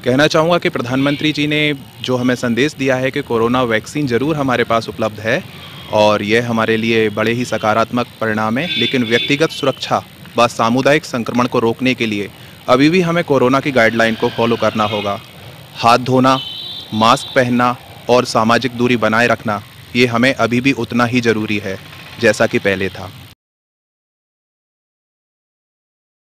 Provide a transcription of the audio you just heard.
कहना चाहूँगा कि प्रधानमंत्री जी ने जो हमें संदेश दिया है कि कोरोना वैक्सीन ज़रूर हमारे पास उपलब्ध है और यह हमारे लिए बड़े ही सकारात्मक परिणाम है, लेकिन व्यक्तिगत सुरक्षा व सामुदायिक संक्रमण को रोकने के लिए अभी भी हमें कोरोना की गाइडलाइन को फॉलो करना होगा। हाथ धोना, मास्क पहनना और सामाजिक दूरी बनाए रखना, ये हमें अभी भी उतना ही ज़रूरी है जैसा कि पहले था।